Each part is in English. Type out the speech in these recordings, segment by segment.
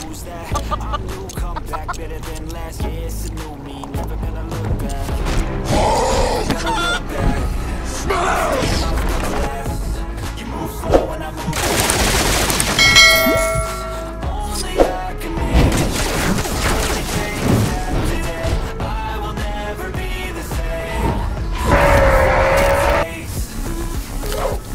who's that? I'm new, come back better than last. Yeah, it's a new me, never gonna look back. Never gonna look back. Smash! You move slow when I move fast. Only I can make it change. Only take a step today. I will never be the same. That's what it takes.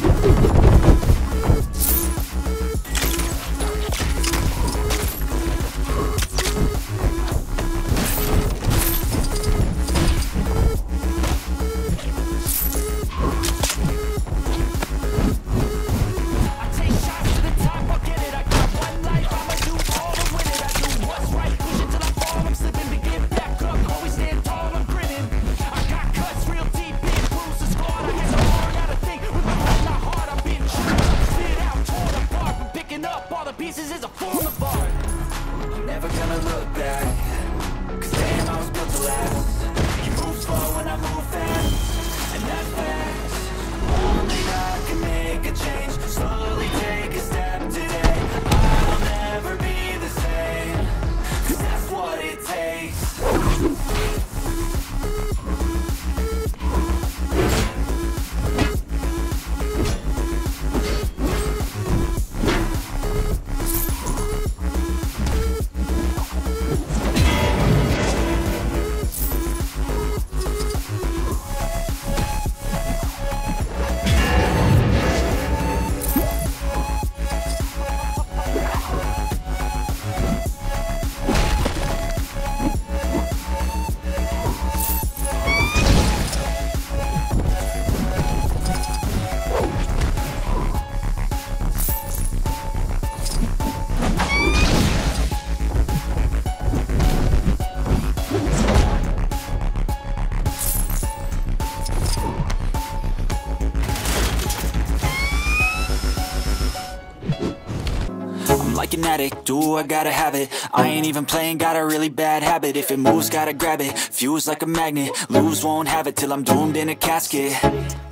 Pieces is a form of art. I'm never gonna look back, 'cause damn, I was built to last. You move slow and I move fast, and that's facts. Only I can make a change. Slowly take a step today. I'll never be the same, 'cause that's what it takes. I'm like an addict, do I gotta have it. I ain't even playing, got a really bad habit. If it moves, gotta grab it. Fuse like a magnet, lose, won't have it till I'm doomed in a casket.